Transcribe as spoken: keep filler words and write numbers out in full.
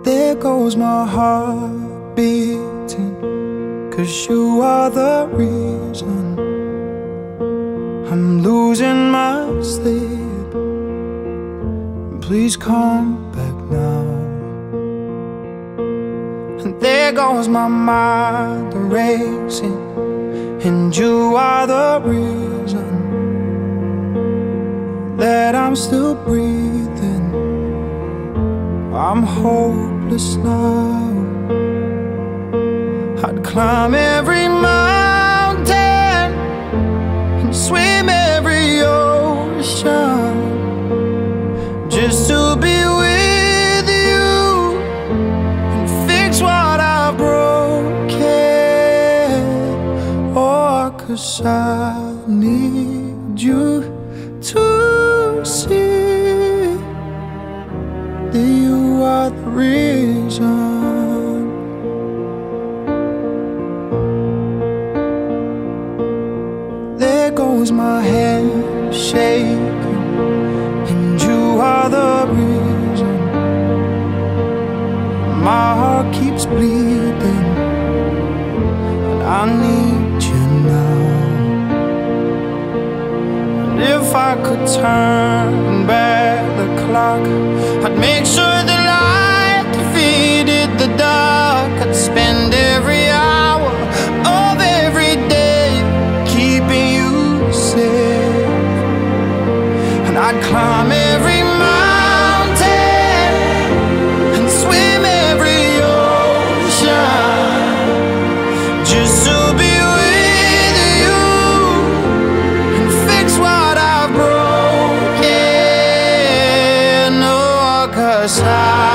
There goes my heart beating, 'cause you are the reason I'm losing my sleep. Please come back now. And there goes my mind racing, and you are the reason that I'm still breathing. I'm hopeless now. I'd climb every mountain and swim every ocean just to be with you and fix what I've broken. Oh, 'cause I need you to see that you are the reason. There goes my hand shaking, and you are the reason. My heart keeps bleeding, and I need you now. And if I could turn back the clock, I'd make sure the light defeated the dark. I'd spend every hour of every day keeping you safe, and I'd climb every mountain and swim every ocean just to be with you and fix what I've broken. Oh, 'cause I